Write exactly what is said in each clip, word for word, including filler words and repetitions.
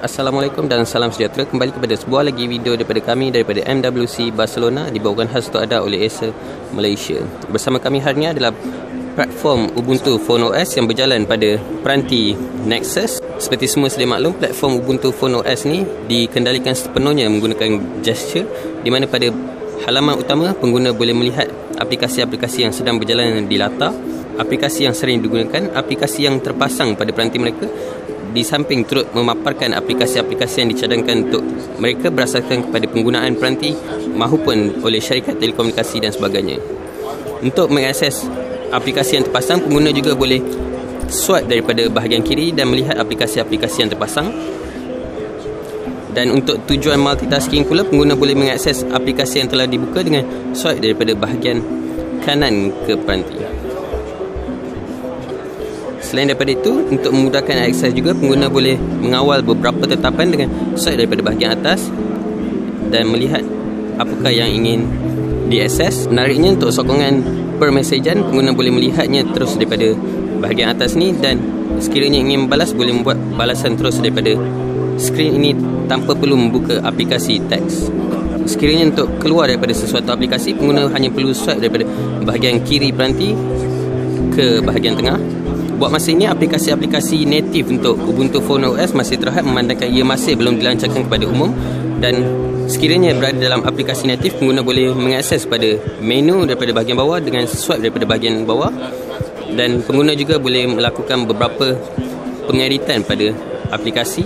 Assalamualaikum dan salam sejahtera. Kembali kepada sebuah lagi video daripada kami, daripada M W C Barcelona, dibawakan khas untuk anda oleh Acer Malaysia. Bersama kami hari ini adalah platform Ubuntu Phone O S yang berjalan pada peranti Nexus. Seperti semua sedia maklum, platform Ubuntu Phone O S ni dikendalikan sepenuhnya menggunakan gesture, di mana pada halaman utama pengguna boleh melihat aplikasi-aplikasi yang sedang berjalan di latar, aplikasi yang sering digunakan, aplikasi yang terpasang pada peranti mereka. Di samping turut memaparkan aplikasi-aplikasi yang dicadangkan untuk mereka berdasarkan kepada penggunaan peranti maupun oleh syarikat telekomunikasi dan sebagainya. Untuk mengakses aplikasi yang terpasang, pengguna juga boleh swipe daripada bahagian kiri dan melihat aplikasi-aplikasi yang terpasang. Dan untuk tujuan multitasking pula, pengguna boleh mengakses aplikasi yang telah dibuka dengan swipe daripada bahagian kanan ke peranti. Selain daripada itu, untuk memudahkan akses juga, pengguna boleh mengawal beberapa tetapan dengan swipe daripada bahagian atas dan melihat apakah yang ingin diakses. Menariknya, untuk sokongan permesejan, pengguna boleh melihatnya terus daripada bahagian atas ni, dan sekiranya ingin membalas, boleh membuat balasan terus daripada skrin ini tanpa perlu membuka aplikasi teks. Sekiranya untuk keluar daripada sesuatu aplikasi, pengguna hanya perlu swipe daripada bahagian kiri peranti ke bahagian tengah. Buat masa ini, aplikasi-aplikasi native untuk Ubuntu Phone O S masih terhad, memandangkan ia masih belum dilancarkan kepada umum. Dan sekiranya berada dalam aplikasi native, pengguna boleh mengakses pada menu daripada bahagian bawah dengan swipe daripada bahagian bawah. Dan pengguna juga boleh melakukan beberapa pengeditan pada aplikasi.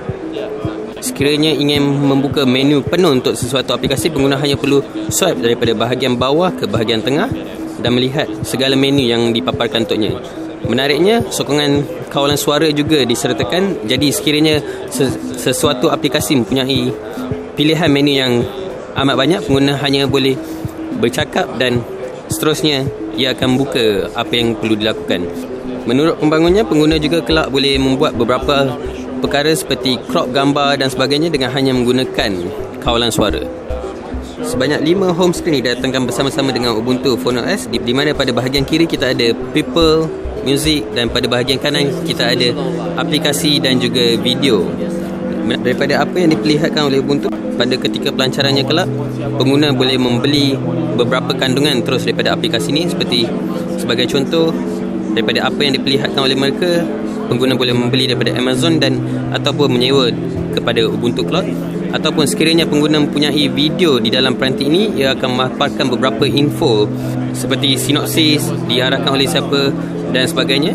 Sekiranya ingin membuka menu penuh untuk sesuatu aplikasi, pengguna hanya perlu swipe daripada bahagian bawah ke bahagian tengah dan melihat segala menu yang dipaparkan untuknya. Menariknya, sokongan kawalan suara juga disertakan. Jadi sekiranya sesuatu aplikasi mempunyai pilihan menu yang amat banyak, pengguna hanya boleh bercakap dan seterusnya ia akan buka apa yang perlu dilakukan. Menurut pembangunnya, pengguna juga kelak boleh membuat beberapa perkara seperti crop gambar dan sebagainya dengan hanya menggunakan kawalan suara. Sebanyak lima home screen didatangkan bersama-sama dengan Ubuntu Phone O S, di, di mana pada bahagian kiri kita ada People, Music, dan pada bahagian kanan kita ada aplikasi dan juga video. Daripada apa yang diperlihatkan oleh Ubuntu, pada ketika pelancarannya kelak, pengguna boleh membeli beberapa kandungan terus daripada aplikasi ini. Seperti sebagai contoh, daripada apa yang diperlihatkan oleh mereka, pengguna boleh membeli daripada Amazon dan ataupun menyewa kepada Ubuntu Cloud. Ataupun sekiranya pengguna mempunyai video di dalam peranti ini, ia akan memaparkan beberapa info seperti sinopsis, diarahkan oleh siapa dan sebagainya,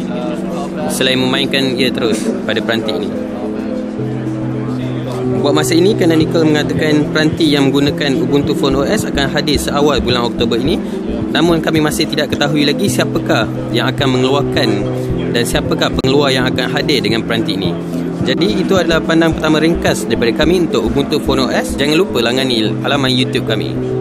selain memainkan ia terus pada peranti ini. Buat masa ini, Canonical mengatakan peranti yang menggunakan Ubuntu Phone O S akan hadir seawal bulan Oktober ini. Namun kami masih tidak ketahui lagi siapakah yang akan mengeluarkan dan siapakah pengeluar yang akan hadir dengan peranti ini. Jadi itu adalah pandang pertama ringkas daripada kami untuk Ubuntu Phone O S. Jangan lupa langani halaman YouTube kami.